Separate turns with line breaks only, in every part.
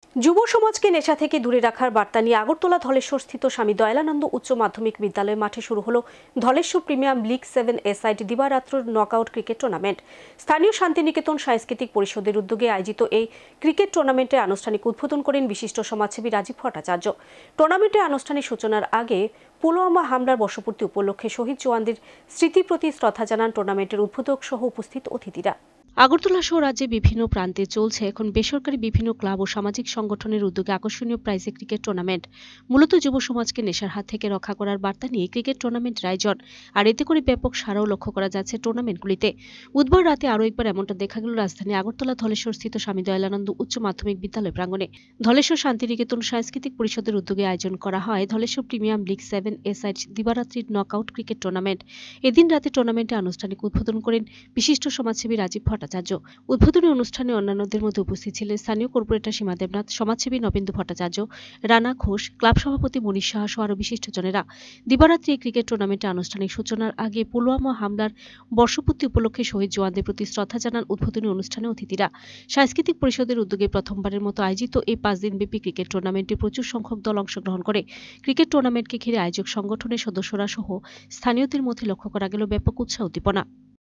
যুব সমাজকে নেশা থেকে দূরে রাখার বার্তা নিয়ে আগরতলা ধলেশ্বর স্থিত স্বামী দয়ালানন্দ উচ্চ মাধ্যমিক বিদ্যালয় মাঠে শুরু হলো ধলেশ্বর প্রিমিয়াম লিগ 7 এসআইটি দিবারাত্র নকআউট ক্রিকেট টুর্নামেন্ট। স্থানীয় শান্তিনিকেতন সাংস্কৃতিক পরিষদের উদ্যোগে আয়োজিত এই ক্রিকেট টুর্নামেন্টের আনুষ্ঠানিক উদ্বোধন করেন বিশিষ্ট সমাজসেবী রাজীব ভট্টাচার্য। টুর্নামেন্টের আনুষ্ঠানিক সূচনার আগে পুলওয়ামা হামলার বর্ষপূর্তি উপলক্ষে শহীদ জওয়ানদের স্মৃতির প্রতি শ্রদ্ধা জানান টুর্নামেন্টের উদ্বোধক সহ উপস্থিত অতিথিরা। আগরতলা সহ রাজ্যে বিভিন্ন প্রান্তে চলছে এখন বেসরকারি বিভিন্ন ক্লাব ও সামাজিক সংগঠনের উদ্যোগে আকর্ষণীয় প্রাইজে ক্রিকেট টুর্নামেন্ট। মূলত যুব সমাজকে নেশার হাত থেকে রক্ষা করার বার্তা নিয়ে ক্রিকেট টুর্নামেন্টের আয়োজন, আর এতে করে ব্যাপক সাড়াও লক্ষ্য করা যাচ্ছে টুর্নামেন্টগুলিতে। বুধবার রাতে আরও একবার এমনটা দেখা গেল রাজধানী আগরতলা ধলেশ্বর স্থিত স্বামী দয়ালানন্দ উচ্চ মাধ্যমিক বিদ্যালয় প্রাঙ্গণে। ধলেশ্বর শান্তিনিকেতন সাংস্কৃতিক পরিষদের উদ্যোগে আয়োজন করা হয় ধলেশ্বর প্রিমিয়াম লিগ 7 এসআইটি দিবারাত্রির নকআউট ক্রিকেট টুর্নামেন্ট। এদিন রাতে টুর্নামেন্টে আনুষ্ঠানিক উদ্বোধন করেন বিশিষ্ট সমাজসেবী রাজীব ভট্টাচার্য। উদ্বোধনী অনুষ্ঠানে অন্যান্যদের মধ্যে উপস্থিত ছিলেন স্থানীয় কর্পোরেটর সীমা দেবনাথ, সমাজসেবী নবেন্দু ভট্টাচার্য, রানা ঘোষ, ক্লাব সভাপতি মনীষ সাহা সহ আরও বিশিষ্টজনেরা। দিবারাত্রি এই ক্রিকেট টুর্নামেন্টের আনুষ্ঠানিক সূচনার আগে পুলওয়ামা হামলার বর্ষপূর্তি উপলক্ষে শহীদ জওয়ানদের প্রতি শ্রদ্ধা জানান উদ্বোধনী অনুষ্ঠানে অতিথিরা। সাংস্কৃতিক পরিষদের উদ্যোগে প্রথমবারের মতো আয়োজিত এই 5 দিনব্যাপী ক্রিকেট টুর্নামেন্টে প্রচুর সংখ্যক দল অংশগ্রহণ করে। ক্রিকেট টুর্নামেন্টকে ঘিরে আয়োজক সংগঠনের সদস্যরা সহ স্থানীয়দের মধ্যে লক্ষ্য করা গেল ব্যাপক উৎসাহ উদ্দীপনা।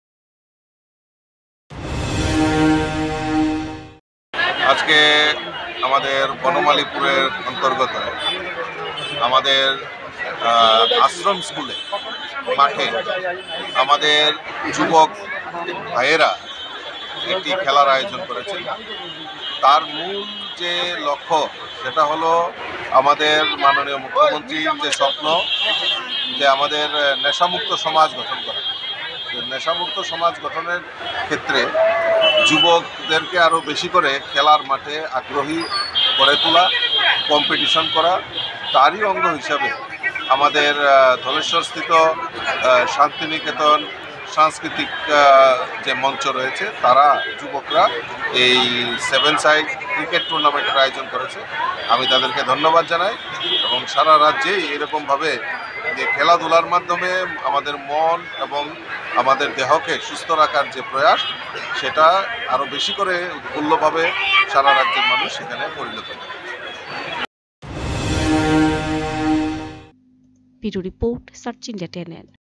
আজকে আমাদের বনমালীপুরের অন্তর্গত আমাদের আশ্রম স্কুলে মাঠে আমাদের যুবক ভাইয়েরা একটি খেলার আয়োজন করেছে। তার মূল যে লক্ষ্য সেটা হলো আমাদের মাননীয় মুখ্যমন্ত্রীর যে স্বপ্ন যে আমাদের নেশামুক্ত সমাজ গঠন করা। নেশামুক্ত সমাজ গঠনের ক্ষেত্রে যুবকদেরকে আরও বেশি করে খেলার মাঠে আগ্রহী করে তোলা, কম্পিটিশন করা, তারই অঙ্গ হিসাবে আমাদের ধলেশ্বরস্থিত শান্তিনিকেতন সাংস্কৃতিক যে মঞ্চ রয়েছে তারা যুবকরা এই 7 সাইড ক্রিকেট টুর্নামেন্টের আয়োজন করেছে। আমি তাদেরকে ধন্যবাদ জানাই এবং সারা রাজ্যেই এরকমভাবে যে খেলাধুলার মাধ্যমে আমাদের মন এবং আমাদের দেহকে সুস্থ রাখার যে প্রয়াস সেটা আরও বেশি করে উৎফুল্লভাবে সারা রাজ্যের মানুষ সেখানে পরিণত করে।
Bureau report, search India 10।